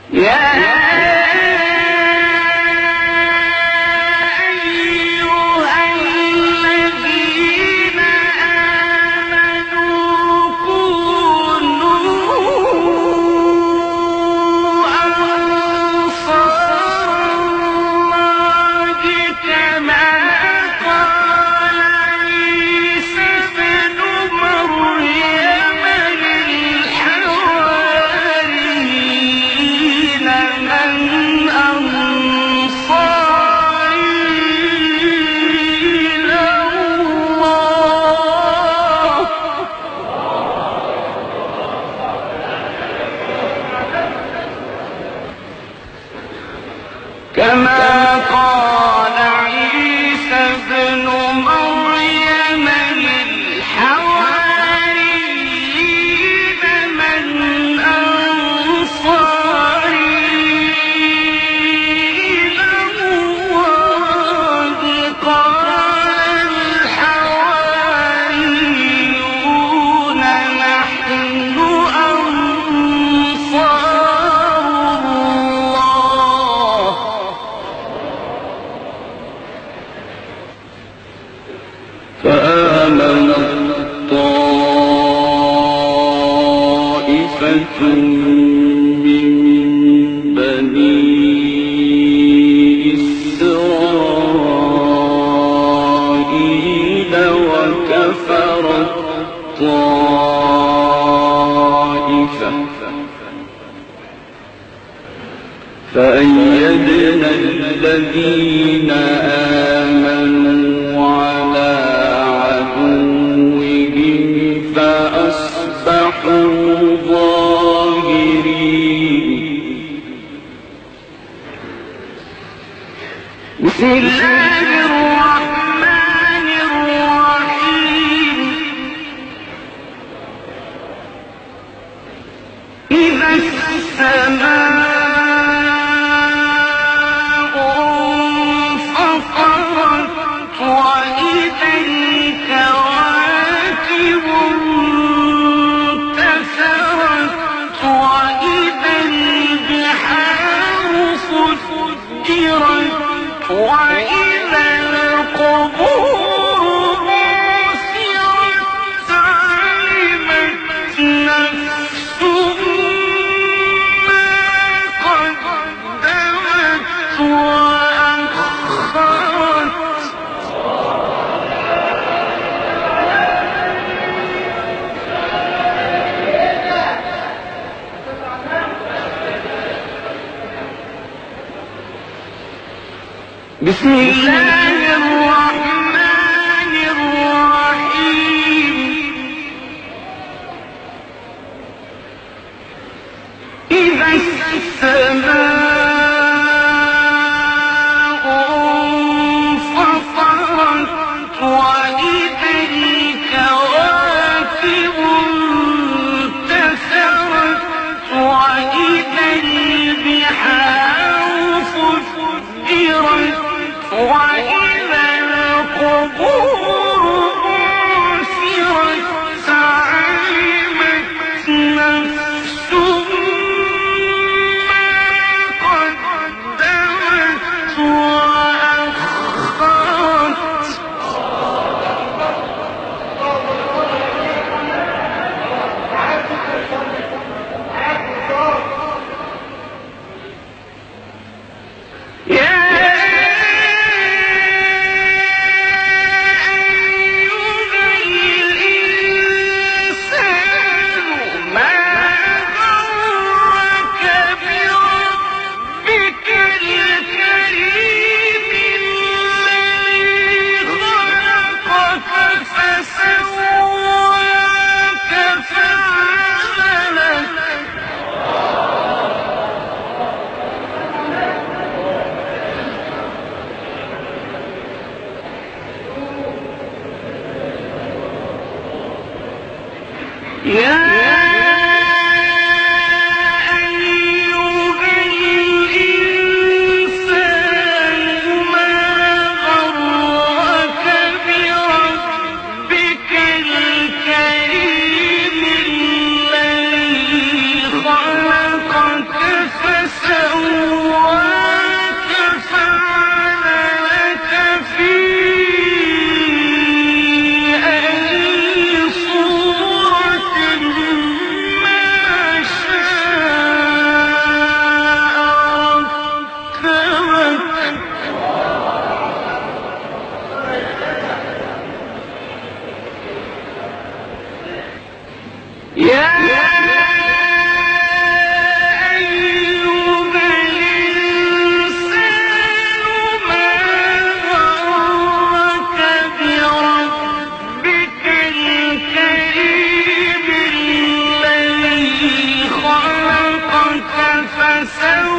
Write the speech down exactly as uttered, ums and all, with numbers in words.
كما قال عيسى ابن مريم للحواريين من أنصاري إلى الله قال الحواريون نحن أنصار الله فآمنت طائفة من بني إسرائيل وكفرت طائفة فأيدنا الذين آمنوا على عدوهم فأصبحوا ظاهرين. بسم الله الرحمن الرحيم. إذا السماء وإذا الكواكب انتثرت وإذا البحار فجرت وإذا القبور بعثرت علمت نفس ما قدمت وأخرت. بسم الله الرحمن الرحيم. إذا السماء انفطرت وإذا الكواكب انتثرت وإذا البحار فجرت وإذا القبور بعثرت علمت نفس ما قدمت وأخرت. يا أيها الإنسان ما غرك بربك الكريم الذي خلقك فسواك فسواك فعدلك في أي صورة ما شاء ركبك يا أيها الإنسان ما غرك بربك الكريم الذي خلقك فسواك